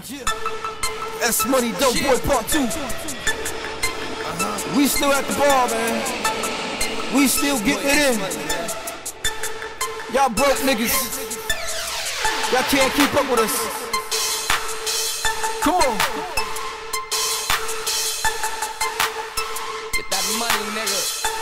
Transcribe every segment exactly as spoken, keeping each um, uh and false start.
S Money Dope Boy Part two. We still at the bar, man. We still getting it in. Y'all broke niggas. Y'all can't keep up with us. Come on. Get that money, nigga.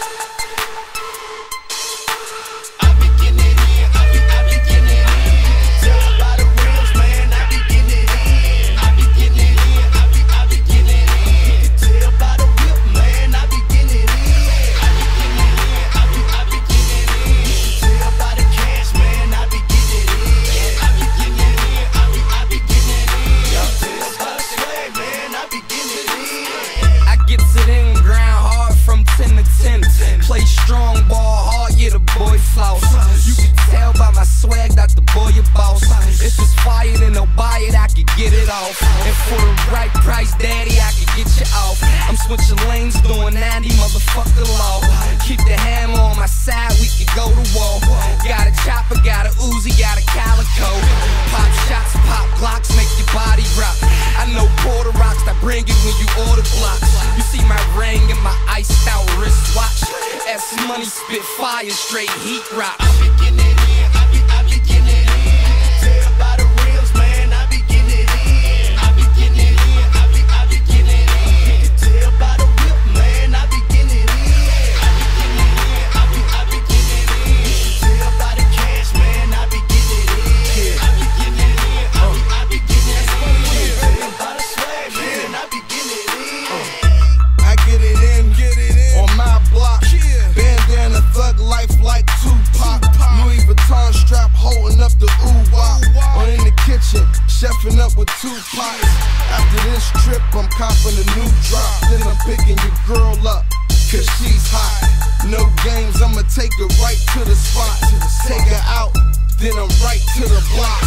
Play strong, ball hard, yeah, the boy floss. You can tell by my swag that the boy a boss. If it's fire, then they'll buy it, I can get it off. And for the right price, daddy, I can get you off. I'm switching lanes, doing ninety, motherfucker law. Keep the hammer on my side, we can go to war. Got a chopper, got a Uzi, got a calico. Pop shots, pop Glocks, make your body rock. I know Porter rocks that bring it when you order blocks. You see my ring and my iced out wristwatch. S Money spit fire, straight heat rock. I be getting it in, I be, I be getting it in. Tell by the reels, man, I be getting it in. I be getting it in, I be, I be getting it in. Tell by the whip, man, I be getting it in. I be getting it in, I be, I be getting it in. Tell by the cash, man, I be getting it in. I be getting it in, I be, I be getting it in. Tell by the swag, man, I be getting it in. I get it in, get it in on my block. Bandana, thug life like Tupac. Louis Vuitton strap holding up the ooh-wah. Or in the kitchen, chefing up with two pots. After this trip, I'm copping a new drop. Then I'm picking your girl up, cause she's hot. No games, I'ma take her right to the spot. Take her out, then I'm right to the block.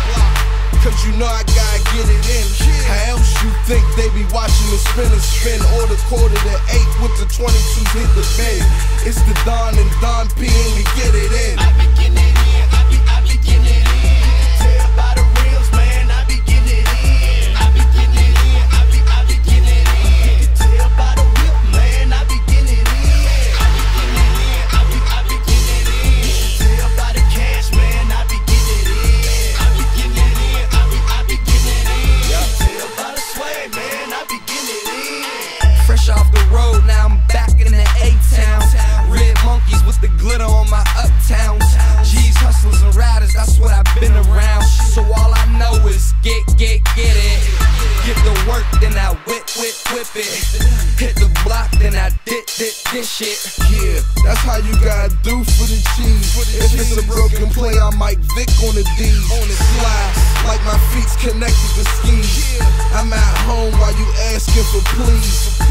Cause you know I gotta get it in. How else you think they be watching the spin and spin? Or the quarter to eight with the twenty-two hit the bend. It's the Don and Don P and we get it in. I be getting it in, I be, I be getting it in. Tell by the reels, man, I be getting it in. I be getting it in, I be, I be getting it in. Tell by the whip, man, I be getting it in. I be getting it in, I be, I be getting it in. Tell by the cash, man, I be getting it in. I be getting it in, I be, I be getting it in. Tell by the swag, man, I be getting it in. Fresh off the road, now I'm back in the A-town. Red monkeys with the glitter on my uptown. G's, hustlers, and riders, that's what I've been around. So all I know is get, get, get it. Get the work, then I whip, whip, whip it. Hit the block, then I dip, dip, dish it. Yeah, that's how you gotta do for the cheese. If it's a broken play, I might Vic on the D's. On the slide, like my feet's connected to skis. I'm at home while you asking for please.